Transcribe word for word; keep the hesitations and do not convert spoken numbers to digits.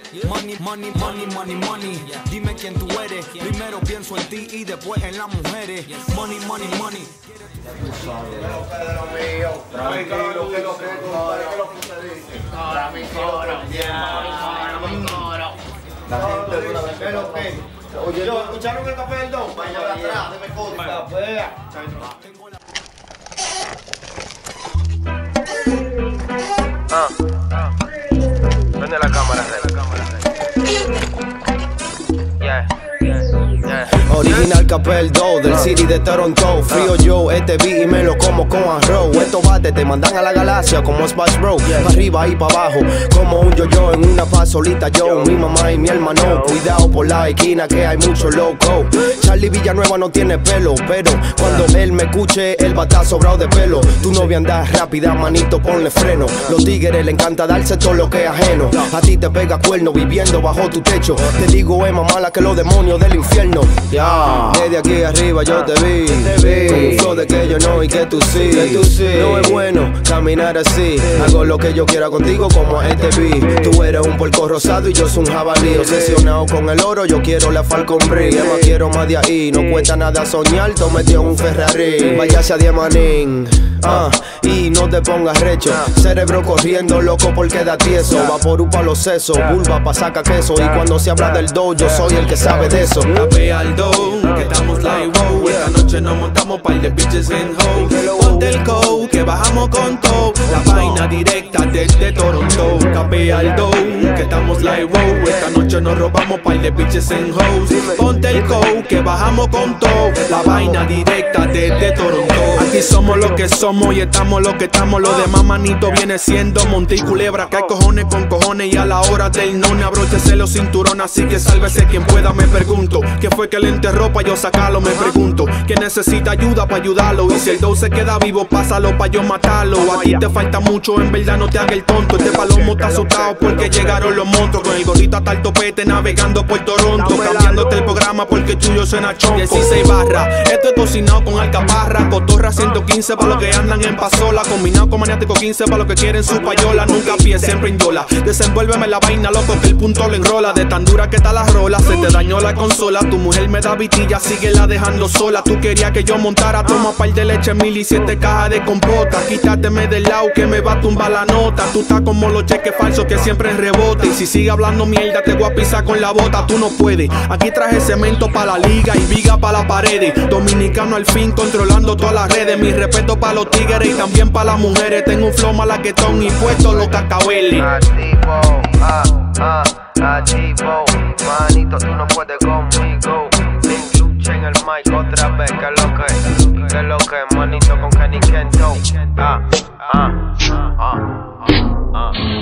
Money, money, money, money, money. Dime quién tú eres. Primero pienso en ti y después en las mujeres. Money, money, money. Tranquilo, que lo que Ahora mi coro, mi coro. La gente de una vez que lo que. Oye, yo, ¿escucharon el café del don? Vaya de atrás, deme coro. Café. Ah, ah. Prende la cámara, la cámara. Yeah, yeah. Original Capel dos del City de Toronto. Frío yo, este beat y me lo como con arroz. Estos bates te mandan a la galaxia como Smash Bros. Pa' arriba y pa' abajo, como un yo-yo en una pasolita yo. Mi mamá y mi hermano, cuidado por la esquina que hay mucho loco. Charlie Villanueva no tiene pelo, pero cuando él me escuche, él va a estar sobrado de pelo. Tu novia anda rápida, manito, ponle freno. Los tigres le encanta darse todo lo que es ajeno. A ti te pega cuerno viviendo bajo tu techo. Te digo, es más mala que los demonios del infierno. Ya, desde aquí arriba yo te vi, con un flow de que yo no y que tú sí. No es bueno caminar así. Hago lo que yo quiera contigo como a este beat. Tú eres un puerco rosado y yo soy un jabalí. Obsesionado con el oro, yo quiero la Falcon Brie. Yo más quiero más de ahí, no cuesta nada soñar. Tú metió un Ferrari, váyase a Diamanín. Ah, y no te pongas recho. Cerebro corriendo loco porque da tieso. Vaporú pa' los sesos, vulva pa' saca queso. Y cuando se habla del dough, yo soy el que sabe de eso. Capea al dough, que estamos live, wow. Esta noche nos montamos par de bitches en hoe. Ponte el coat, que bajamos con todo. La vaina directa desde Toronto. Capea al dough, que estamos live, wow. Esta noche nos robamos par de bitches en hoes. Ponte el coat, que bajamos con todo. La vaina directa desde Toronto. Aquí somos lo que somos y estamos lo que estamos. Lo demás manito viene siendo monte y culebra. Que hay cojones con cojones y a la hora del no abróchese los cinturones. Así que sálvese quien pueda, me pregunto. ¿Qué fue que le enterró pa' yo sacarlo? Me pregunto. ¿Quién necesita ayuda pa' ayudarlo? Y si el dough se queda vivo, pásalo pa' yo matarlo. A ti te falta mucho, en verdad no te hagas el tonto. Este palomo está asustado porque llegaron los monstruos. Con el gorrito hasta el topete navegando por Toronto. Cambiándote el programa porque tuyo suena chonco. dieciséis barras, esto es cocinado con alcaparra. Cotorra ciento quince pa' los que andan en pasola. Combinado con maniático quince pa' los que quieren su payola. Nunca pie, siempre en yola. Desenvuélveme la vaina, loco, que el punto lo enrola. De tan dura que está la rola, se te dañó la consola. Tu mujer me da vitilla, síguela dejando sola. Tú querías que yo montara, toma par de leche mil y siete cajas de compota. Quítateme del lado que me va a tumbar la nota. Tú estás como los cheques falsos que siempre en rebote. Y si sigue hablando mierda te voy a pisar con la bota. Tú no puedes, aquí traje cemento pa' la liga y viga pa' las paredes. Dominicano al fin controlando todas las redes. Mi respeto pa' los tigres y también pa' las mujeres. Tengo un flow malaquetón y puesto los cacahueles. Activo, ah, ah, activo. Manito, tú no puedes conmigo. Link Lucha en el mic otra vez. Que lo que, que lo que, manito con Kenny Kento. Ah, ah, ah, ah, ah.